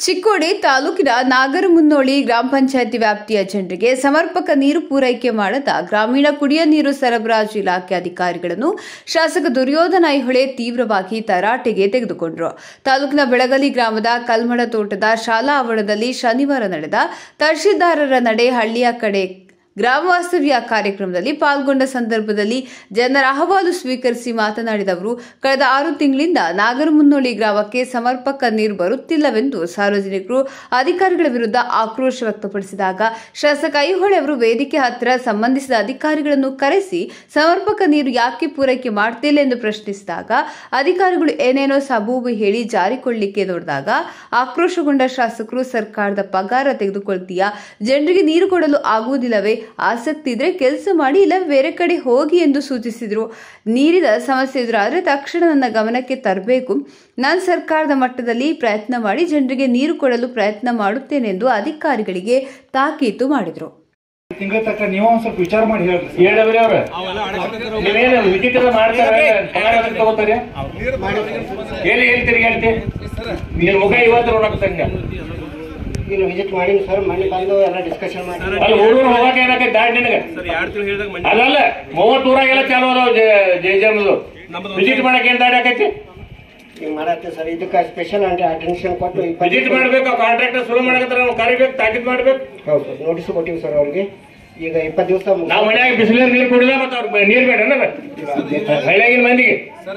ಚಿಕ್ಕೋಡಿ ತಾಲೂಕಿನ ನಾಗರಮುನ್ನೋಳಿ ಗ್ರಾಮ ಪಂಚಾಯಿತಿ ವ್ಯಾಪ್ತಿಯ ಜನರಿಗೆ ಸಮರ್ಪಕ ನೀರು ಪೂರೈಕೆ ಮಾಡದ ಗ್ರಾಮೀಣ ಕುಡಿಯ ನೀರು ಸರಬರಾಜು ಇಲಾಖೆ ಅಧಿಕಾರಿಗಳನ್ನು ಶಾಸಕ ದುರ್ಯೋಧನ ಐಹೊಳೆ ತೀವ್ರವಾಗಿ ತರಾಟೆಗೆ ತೆಗೆದುಕೊಂಡರು. ತಾಲೂಕಿನ ಬೆಳಗಲಿ ಗ್ರಾಮದ ಕಲ್ಮಡ ತೋಟದ ಶಾಲಾ ಆವರಣದಲ್ಲಿ ಶನಿವಾರ ನಡೆದ ತಹಶೀಲ್ದಾರರ ನಡೆ ಹಳ್ಳಿಯ ಕಡೆ ಗ್ರಾಮ ವಾಸ್ತವ್ಯ ಕಾರ್ಯಕ್ರಮದಲ್ಲಿ ಪಾಲ್ಗೊಂಡ ಸಂದರ್ಭದಲ್ಲಿ ಜನರ ಅಹವಾಲು ಸ್ವೀಕರಿಸಿ ಮಾತನಾಡಿದ ಅವರು, ಕಳೆದ 6 ತಿಂಗಳಿಂದ ನಾಗರಮುನ್ನೋಳಿ ಗ್ರಾಮಕ್ಕೆ ಸಮರ್ಪಕ ನೀರು ಬರುತ್ತಿಲ್ಲವೆಂದು ಸಾರ್ವಜನಿಕರು ಅಧಿಕಾರಿಗಳ ವಿರುದ್ಧ ಆಕ್ರೋಶ ವ್ಯಕ್ತಪಡಿಸಿದಾಗ ಶಾಸಕ ಐಹೊಳೆ ಅವರು ವೇದಿಕೆ ಹತ್ತಿರ ಸಂಬಂಧಿಸಿದ ಅಧಿಕಾರಿಗಳನ್ನು ಕರೆಸಿ ಸಮರ್ಪಕ ನೀರು ಯಾಕೆ ಪೂರೈಕೆ ಮಾಡ್ತಿಲ್ಲ ಎಂದು ಪ್ರಶ್ನಿಸಿದಾಗ ಅಧಿಕಾರಿಗಳು ಏನೇನೋ ಸಬೂಬು ಹೇಳಿ ಜಾರಿಕೊಳ್ಳಲಿಕ್ಕೆ ನೋಡಿದಾಗ ಆಕ್ರೋಶಗೊಂಡ ಶಾಸಕರು ಸರ್ಕಾರದ ಪಗಾರ ತೆಗೆದುಕೊಳ್ತೀಯಾ, ಜನರಿಗೆ ನೀರು ಕೊಡಲು ಆಗುವುದಿಲ್ಲವೇ, ಆಸಕ್ತಿ ಇದ್ರೆ ಕೆಲಸ ಮಾಡಿ, ಇಲ್ಲ ಬೇರೆ ಕಡೆ ಹೋಗಿ ಎಂದು ಸೂಚಿಸಿದರು. ನೀರಿನ ಸಮಸ್ಯೆ ಎದುರಾದರೆ ತಕ್ಷಣ ನನ್ನ ಗಮನಕ್ಕೆ ತರಬೇಕು. ನಾನು ಸರ್ಕಾರದ ಮಟ್ಟದಲ್ಲಿ ಪ್ರಯತ್ನ ಮಾಡಿ ಜನರಿಗೆ ನೀರು ಕೊಡಲು ಪ್ರಯತ್ನ ಮಾಡುತ್ತೇನೆ ಎಂದು ಅಧಿಕಾರಿಗಳಿಗೆ ತಾಕೀತು ಮಾಡಿದರು. ತಿಂಗಳ ತನಕ ನೀವು ಒಂದ್ ಸ್ವಲ್ಪ ವಿಚಾರ ಮಾಡಿ ಹೇಳಿದ್ರಿ ಅವ್ರ ನೀವೇನು ವಿಚಿತ್ರ ಮಾಡ್ತಾರೆ ತಗೋತಾರೆ ಹೇಳಿ ತಿರುಗಾಡ್ತಿ ನಿನ್ ಮುಖ ಇವತ್ತು ನೋಡಕ್ತಂಗ ಇಲ್ಲಿ ವಿಸಿಟ್ ಮಾಡೀನಿ ಸರ್. ಮನೆ ಬಂದು ಎಲ್ಲ ಡಿಸ್ಕಷನ್ ಮಾಡಿ ಅಲ್ಲಿ ಹುಡುಗರು ಹೋಗಕ್ಕೆ ಏನಕ್ಕೆ ದಾಡ್ ನಿನಗೆ ಅದಲ್ಲ 30 ಊರಾಗೆಲ್ಲ ಚಾಲು ಅದಾವ ಜಯಜಮ್ದು ವಿಸಿಟ್ ಮಾಡಕ್ಕೆ ಏನ್ ದಾಡಿ ಆಕೈತಿ ಈಗ ಮಾಡತ್ತೆ ಸರ್. ಇದಕ್ಕೆ ಸ್ಪೆಷಲ್ ಅಟೆನ್ಷನ್ ಕೊಟ್ಟು ವಿಸಿಟ್ ಮಾಡ್ಬೇಕು. ಕಾಂಟ್ರಾಕ್ಟರ್ ಶುರು ಮಾಡಕತ್ತಾರ ನಾವು ಕರಿಬೇಕು, ತಾಕೀತ್ ಮಾಡ್ಬೇಕು. ಹೌದು ಸರ್, ನೋಟಿಸ್ ಕೊಟ್ಟಿವಿ ಸರ್ ಅವ್ರಿಗೆ. ಈಗ 20 ದಿವಸ ನಾವು ಮನ್ಯಾಗ ಬಿಸಿಲೀರು ನೀರು ಕುಡಿದ ಮತ್ತೆ ಅವ್ರ ನೀರ್ ಬೇಡ ಹಳ್ಳಿಯಾಗಿನ ಮಂದಿಗೆ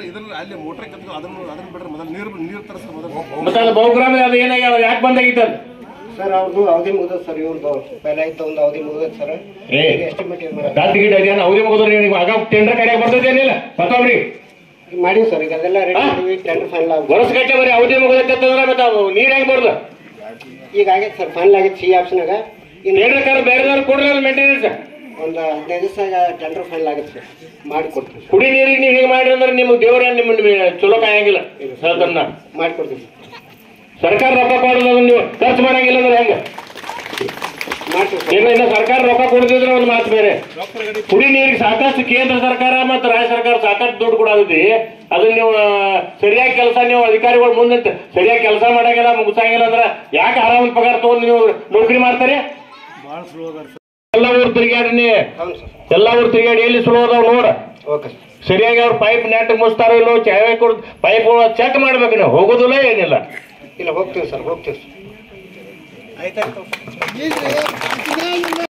ಮತ್ತೆ ಅದು ಬಹುಗ್ರಾಮ ಅದು ಏನಾಗ್ಯಾವ ಯಾಕೆ ಬಂದಾಗಿತ್ತು ಅದು ಸರ್? ಅವ್ರದ್ದು ಅವಧಿ ಮುಗಿದ ಸರ್. ಇವ್ರದ್ದು ಪೈಲ ಇತ್ತು ಒಂದು ಅವಧಿ ಮುಗಿದ ಸರ್. ಎಸ್ಟಿಮೇಟ್ ಗಿಡ ಅದೇನು ಅವಧಿ ಮುಗಿದ್ರೆ ನೀವು ಆಗ ಟೆಂಡರ್ ಕಡೆಯಾಗ ಬರ್ತದೇನಿಲ್ಲ ಮತ್ತೊಬ್ರಿ ಮಾಡಿವಿ ಸರ್. ಈಗ ಅದೆಲ್ಲ ರೆಡಿ ಮಾಡಿವಿ. ಟೆಂಡರ್ ಫೈನಲ್ ಆಗಿ ವರ್ಷ ಗಟ್ಟೆ ಬರೀ ಅವಧಿ ಮುಗಿದತ್ತಂದ್ರೆ ಮತ್ತೆ ನೀರ್ ಹೆಂಗ್ ಬರ್ದು ಈಗ ಆಗೈತೆ ಸರ್. ಫೈನಲ್ ಆಗೈತೆ ಸಿ ಆಪ್ಷನಾಗ. ಟೆಂಡರ್ ಕಾರ್ ಬೇರೆದವ್ರು ಕೊಡ್ರಿ ಮೇಂಟೆನೆನ್ಸ್ ಒಂದು 15 ದಿವಸ ಟೆಂಡರ್ ಫೈನಲ್ ಆಗೈತೆ ಸರ್. ಮಾಡಿಕೊಡ್ತೀವಿ. ಕುಡಿ ನೀರಿಗೆ ನೀವು ಹಿಂಗೆ ಮಾಡ್ರಿ ಅಂದ್ರೆ ನಿಮ್ಗೆ ದೇವ್ರ ನಿಮ್ಮ ಚಲೋ ಕಾಯಂಗಿಲ್ಲ. ಅದನ್ನ ಮಾಡಿಕೊಡ್ತೀವಿ. ಸರ್ಕಾರ ರೊಕ್ಕ ಕೊಡೋದು ನೀವು ಖರ್ಚು ಮಾಡಂಗಿಲ್ಲ ಅಂದ್ರೆ ಹೆಂಗ ಮಾಡ್ತೀವಿ. ಇನ್ನು ಸರ್ಕಾರ ರೊಕ್ಕ ಕೊಡ್ತಿದ್ರೆ ಒಂದು ಮಾತು ಬೇರೆ. ಕುಡಿ ನೀರಿಗೆ ಸಾಕಷ್ಟು ಕೇಂದ್ರ ಸರ್ಕಾರ ಮತ್ತು ರಾಜ್ಯ ಸರ್ಕಾರ ಸಾಕಷ್ಟು ದುಡ್ಡು ಕೊಡೋದಿ. ಅದನ್ನ ನೀವು ಸರಿಯಾಗಿ ಕೆಲಸ ನೀವು ಅಧಿಕಾರಿಗಳು ಮುಂದೆ ಸರಿಯಾಗಿ ಕೆಲಸ ಮಾಡಂಗಿಲ್ಲ, ಮುಗಿಸಂಗಿಲ್ಲ ಅಂದ್ರೆ ಯಾಕೆ ಆರಾಮ ಪಗಾರ ತಗೊಂಡು ನೀವು ನೌಕರಿ ಮಾಡ್ತಾರೆ? ಎಲ್ಲ ಊರು ತಿರುಗಾಡಿ ನೀ ಎಲ್ಲ ಊರು ತಿರುಗಾಡಿ ಎಲ್ಲಿ ಸುಲೋ ಅದಾವ ನೋಡ. ಸರಿಯಾಗಿ ಅವ್ರು ಪೈಪ್ ನೆಟ್ ಮುಚ್ತಾರೋ ಇಲ್ಲೋ, ಚಾವೆ ಕೊಡ್ ಪೈಪ್ ಚೆಕ್ ಮಾಡ್ಬೇಕು. ನೀವು ಹೋಗೋದಿಲ್ಲ ಏನಿಲ್ಲ. ಇಲ್ಲ ಹೋಗ್ತೀವಿ ಸರ್, ಹೋಗ್ತೀವಿ ಸರ್. ಆಯ್ತಾಯ್ತು.